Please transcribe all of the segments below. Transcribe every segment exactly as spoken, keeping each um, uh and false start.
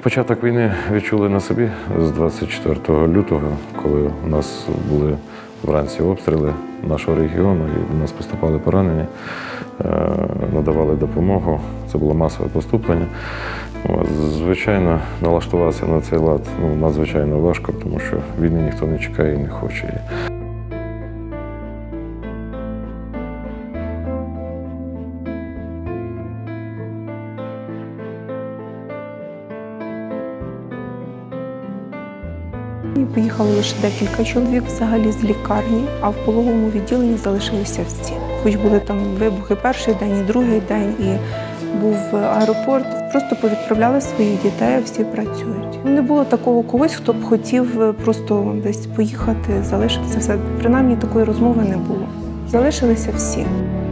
Початок війни відчули на собі з двадцять четвертого лютого, коли у нас були вранці обстріли нашого регіону, і в нас поступали поранені, надавали допомогу. Це було масове поступлення. Звичайно, налаштуватися на цей лад ну, надзвичайно важко, тому що війни ніхто не чекає і не хоче. Поїхало лише декілька чоловік взагалі з лікарні, а в пологовому відділенні залишилися всі. Хоч були там вибухи перший день, і другий день, і був аеропорт. Просто повідправляли своїх дітей, а всі працюють. Не було такого когось, хто б хотів просто десь поїхати, залишитися. Все. Принаймні такої розмови не було. Залишилися всі.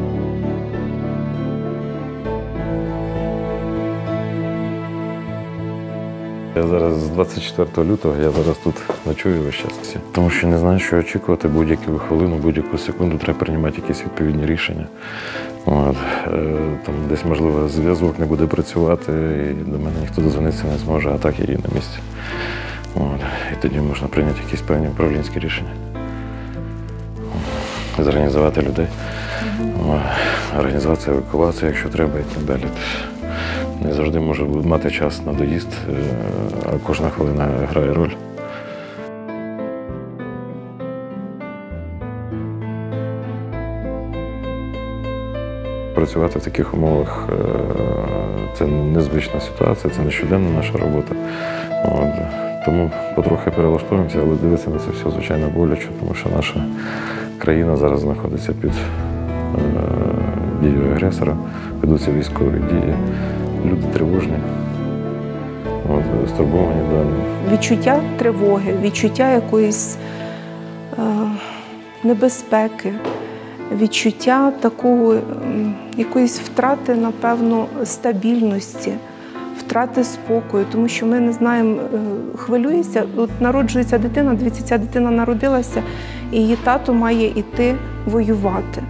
Я зараз з двадцять четвертого лютого, я зараз тут ночую весь час. Тому що не знаю, що очікувати, будь-яку хвилину, будь-яку секунду треба приймати якісь відповідні рішення. От. Там десь, можливо, зв'язок не буде працювати, і до мене ніхто дозвонитися не зможе, а так я її на місці. От. І тоді можна прийняти якісь певні управлінські рішення. Зорганізувати людей, організувати евакуацію, якщо треба, і так далі. Не завжди може мати час на доїзд, а кожна хвилина грає роль. Працювати в таких умовах – це незвична ситуація, це не щоденна наша робота. От. Тому потрохи перелаштовуємося, але дивитися на це все, звичайно, боляче, тому що наша країна зараз знаходиться під дією агресора, ведуться військові дії. Люди тривожні, от, стурбовані. Да. Відчуття тривоги, відчуття якоїсь е, небезпеки, відчуття такого, е, якоїсь втрати, напевно, стабільності, втрати спокою, тому що ми не знаємо, е, хвилюється, от народжується дитина, дивіться, ця дитина народилася, і її тато має йти воювати.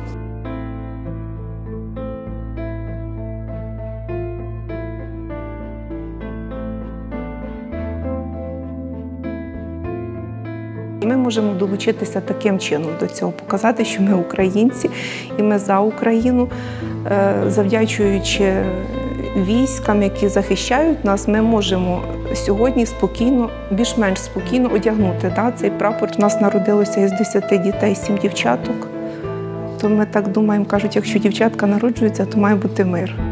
Ми можемо долучитися таким чином до цього, показати, що ми українці і ми за Україну. Завдячуючи військам, які захищають нас, ми можемо сьогодні спокійно, більш-менш спокійно одягнути да, цей прапор. У нас народилося із десяти дітей сім дівчаток. То ми так думаємо, кажуть, якщо дівчатка народжуються, то має бути мир.